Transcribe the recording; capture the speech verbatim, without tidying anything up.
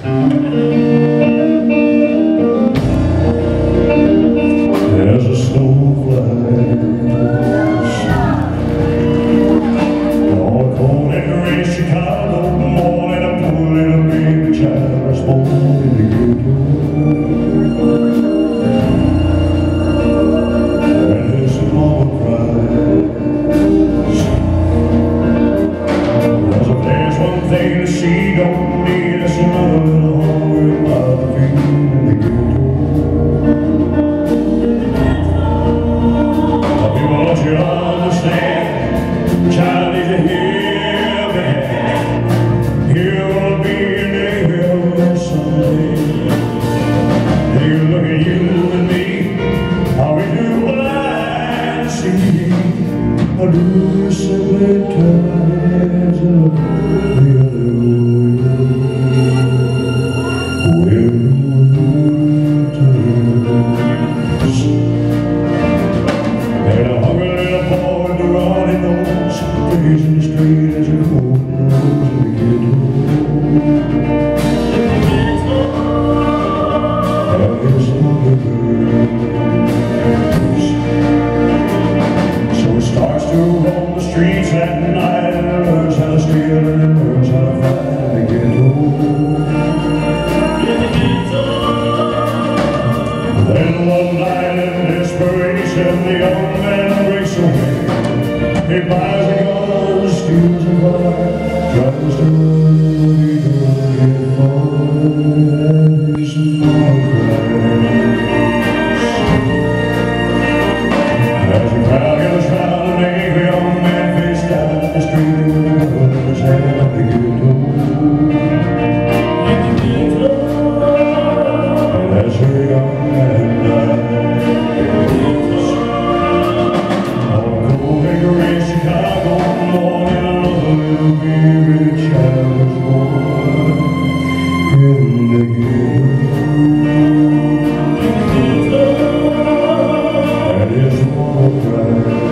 As a snow flies on a cold and gray Chicago morning, a poor little baby child was born in the ghetto. And his mama cries, cause if there's one thing that she don't need, it's another little hungry mother feeding in the ghetto. Don't you understand? Child, did you hear me? You'll be in the hell someday. They look at you and me, how we do what I see. Or do we simply turn our heads and look the other way? We'll and a hungry little boy with the runny nose, plays in the street as a cold nose in the ghetto. And his mother birds. So he starts to roam the streets at night and learns how to steal and learns how to fight in the ghetto. Then one night in desperation, the young man breaks away. He buys a gun, steals a bar, tries to run, but he don't get far, and his mama cries. As the crowd goes round, an angry young man face down in the street with a gun in his hand up the ghetto. And as her young man dies, Chicago morning, another little baby child was born in the ghetto. And his mama cried.